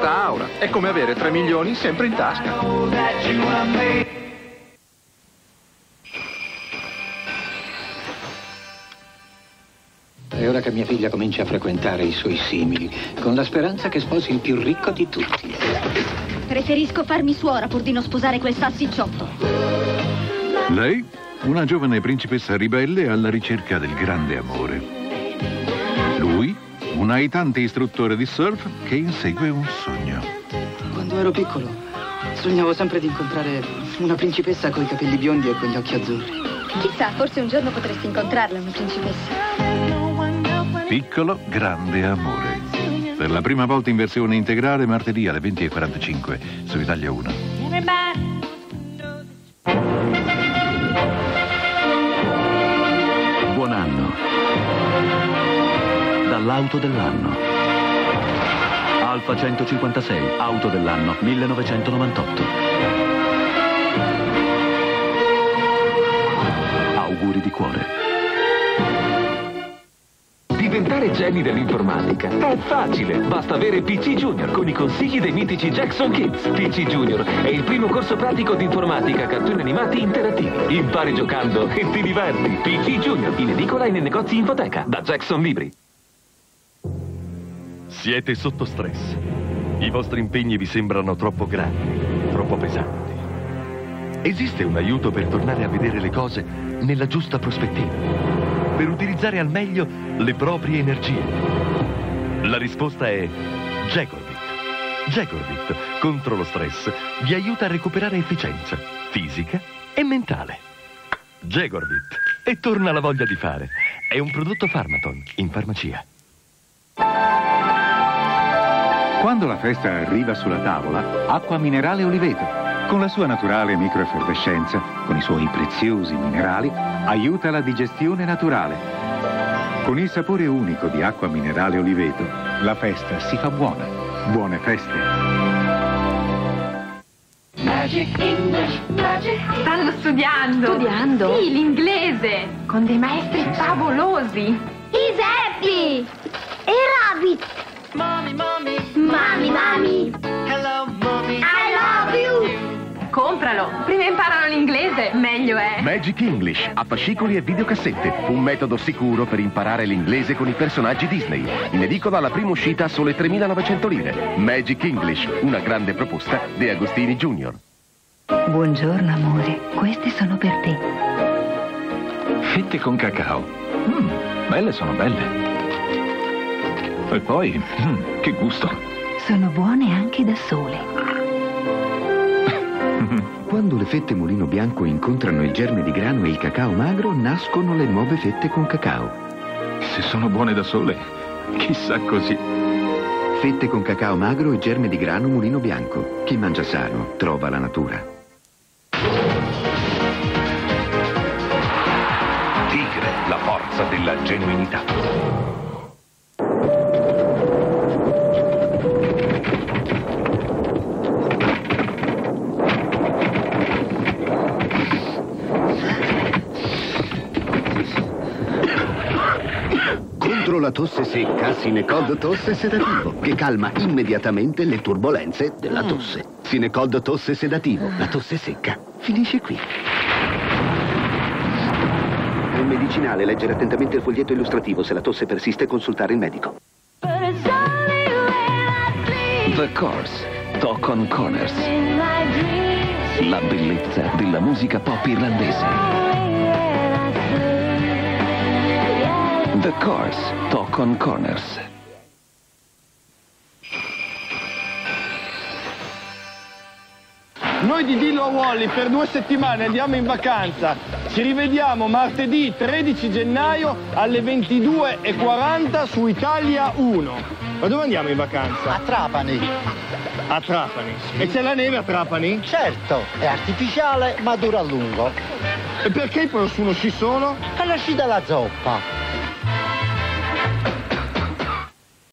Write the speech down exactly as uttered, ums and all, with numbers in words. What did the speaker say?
certa aura. È come avere tre milioni sempre in tasca. È ora che mia figlia cominci a frequentare i suoi simili, con la speranza che sposi il più ricco di tutti. Preferisco farmi suora pur di non sposare quel salsicciotto. Lei, una giovane principessa ribelle alla ricerca del grande amore. Lui, un aitante istruttore di surf che insegue un sogno. Quando ero piccolo, sognavo sempre di incontrare una principessa coi capelli biondi e con gli occhi azzurri. Chissà, forse un giorno potresti incontrarla, una principessa. Piccolo, grande amore. Per la prima volta in versione integrale, martedì alle venti e quarantacinque su Italia uno. Buon anno. Dall'auto dell'anno. Alfa centocinquantasei, auto dell'anno millenovecentonovantotto. Auguri di cuore. Diventare geni dell'informatica è facile, basta avere P C Junior con i consigli dei mitici Jackson Kids. P C Junior è il primo corso pratico di informatica, cartoni animati interattivi. Impari giocando e ti diverti. P C Junior, in edicola e nei negozi Infoteca, da Jackson Libri. Siete sotto stress. I vostri impegni vi sembrano troppo grandi, troppo pesanti. Esiste un aiuto per tornare a vedere le cose nella giusta prospettiva, per utilizzare al meglio le proprie energie. La risposta è Gecorbit. Gecorbit contro lo stress vi aiuta a recuperare efficienza fisica e mentale. Gecorbit, e torna la voglia di fare. È un prodotto Pharmaton in farmacia. Quando la festa arriva sulla tavola, acqua minerale Oliveto. Con la sua naturale microeffervescenza, con i suoi preziosi minerali, aiuta la digestione naturale. Con il sapore unico di acqua minerale Oliveto, la festa si fa buona. Buone feste. Magic English, Magic. Stanno studiando. Studiando? Sì, l'inglese. Con dei maestri favolosi. I Zeppi! E Rabbit! Mommy, mommy. Mami, mami! Hello, mommy. I love you! Compralo. Prima imparano l'inglese, meglio è. Magic English, a fascicoli e videocassette. Un metodo sicuro per imparare l'inglese con i personaggi Disney. In edicola alla prima uscita a sole tremilanovecento lire. Magic English, una grande proposta De Agostini Junior. Buongiorno amore, queste sono per te. Fette con cacao. Mm, belle sono belle. E poi, mm, che gusto. Sono buone anche da sole. Quando le fette mulino bianco incontrano il germe di grano e il cacao magro, nascono le nuove fette con cacao. Se sono buone da sole, chissà così. Fette con cacao magro e germe di grano mulino bianco. Chi mangia sano trova la natura. Tigre, la forza della genuinità. Contro la tosse secca, Sinecod Tosse Sedativo, che calma immediatamente le turbolenze della tosse. Sinecod Tosse Sedativo, la tosse secca finisce qui. È un medicinale, leggere attentamente il foglietto illustrativo. Se la tosse persiste, consultare il medico. The Course, Talk on Corners. La bellezza della musica pop irlandese. The Course, Talk on Corners. Noi di Dillo a Wally per due settimane andiamo in vacanza. Ci rivediamo martedì tredici gennaio alle ventidue e quaranta su Italia uno. Ma dove andiamo in vacanza? A Trapani. A Trapani? Sì. E c'è la neve a Trapani? Certo, è artificiale ma dura a lungo. E perché i prosciuno ci sono? È la sci della zoppa.